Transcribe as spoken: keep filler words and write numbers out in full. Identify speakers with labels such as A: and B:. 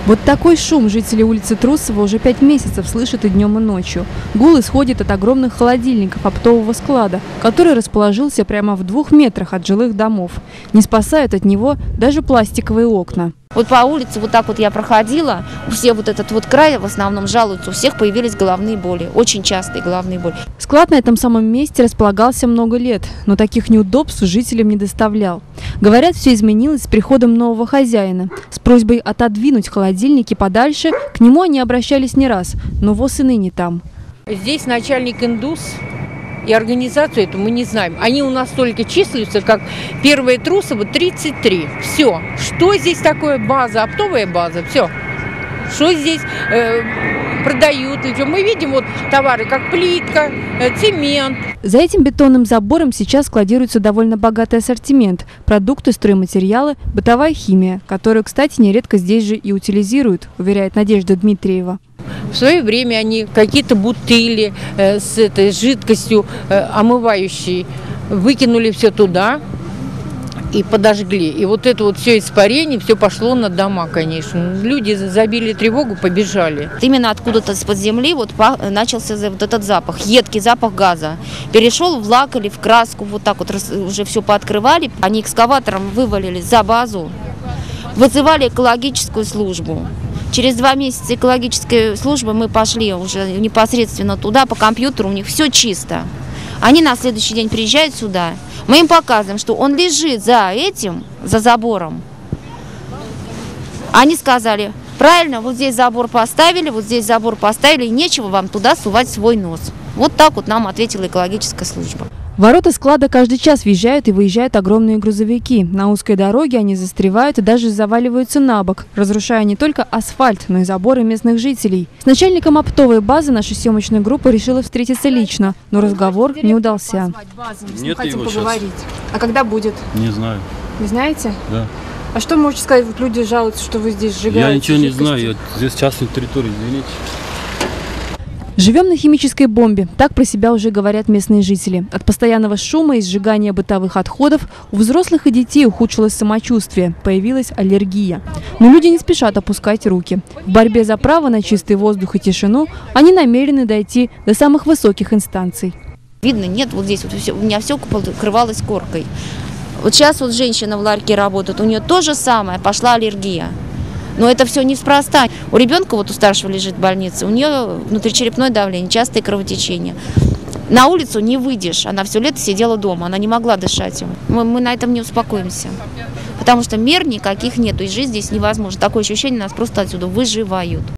A: Вот такой шум жители улицы Трусова уже пять месяцев слышат и днем, и ночью. Гул исходит от огромных холодильников оптового склада, который расположился прямо в двух метрах от жилых домов. Не спасают от него даже пластиковые окна.
B: Вот по улице вот так вот я проходила, все вот этот вот край в основном жалуются, у всех появились головные боли, очень частые головные боли.
A: Склад на этом самом месте располагался много лет, но таких неудобств жителям не доставлял. Говорят, все изменилось с приходом нового хозяина. С просьбой отодвинуть холодильники подальше к нему они обращались не раз, но ВОС и ныне там.
C: Здесь начальник индус. И организацию эту мы не знаем. Они у нас только числятся, как первое Трусово тридцать три. Все. Что здесь такое? База, оптовая база. Все. Что здесь э, продают? Мы видим вот товары, как плитка, э, цемент.
A: За этим бетонным забором сейчас складируется довольно богатый ассортимент. Продукты, стройматериалы, бытовая химия, которую, кстати, нередко здесь же и утилизируют, уверяет Надежда Дмитриева.
C: В свое время они какие-то бутыли э, с этой жидкостью э, омывающей выкинули все туда и подожгли. И вот это вот все испарение, все пошло на дома, конечно. Люди забили тревогу, побежали.
B: Именно откуда-то из-под земли вот начался вот этот запах, едкий запах газа. Перешел в лак или в краску, вот так вот уже все пооткрывали. Они экскаватором вывалили за базу, вызывали экологическую службу. Через два месяца экологической службы мы пошли уже непосредственно туда, по компьютеру, у них все чисто. Они на следующий день приезжают сюда, мы им показываем, что он лежит за этим, за забором. Они сказали, правильно, вот здесь забор поставили, вот здесь забор поставили, и нечего вам туда сувать свой нос. Вот так вот нам ответила экологическая служба.
A: В ворота склада каждый час въезжают и выезжают огромные грузовики. На узкой дороге они застревают и даже заваливаются на бок, разрушая не только асфальт, но и заборы местных жителей. С начальником оптовой базы наша съемочная группа решила встретиться лично, но разговор не удался.
D: Нет
E: хотим
D: его
E: поговорить.
D: сейчас.
E: А когда будет?
D: Не знаю.
E: Не знаете?
D: Да.
E: А что можете сказать? Вот люди жалуются, что вы здесь сжигаете.
D: Я ничего не
E: жидкости.
D: знаю. Я здесь частная территория, извините.
A: Живем на химической бомбе. Так про себя уже говорят местные жители. От постоянного шума и сжигания бытовых отходов у взрослых и детей ухудшилось самочувствие. Появилась аллергия. Но люди не спешат опускать руки. В борьбе за право на чистый воздух и тишину они намерены дойти до самых высоких инстанций.
B: Видно, нет, вот здесь вот все, у меня все покрывалось коркой. Вот сейчас вот женщина в ларьке работает, у нее то же самое, пошла аллергия. Но это все неспроста. У ребенка, вот у старшего лежит в больнице, у нее внутричерепное давление, частые кровотечения. На улицу не выйдешь. Она все лето сидела дома, она не могла дышать. Мы, мы на этом не успокоимся. Потому что мер никаких нету, и жизнь здесь невозможна. Такое ощущение, нас просто отсюда выживают.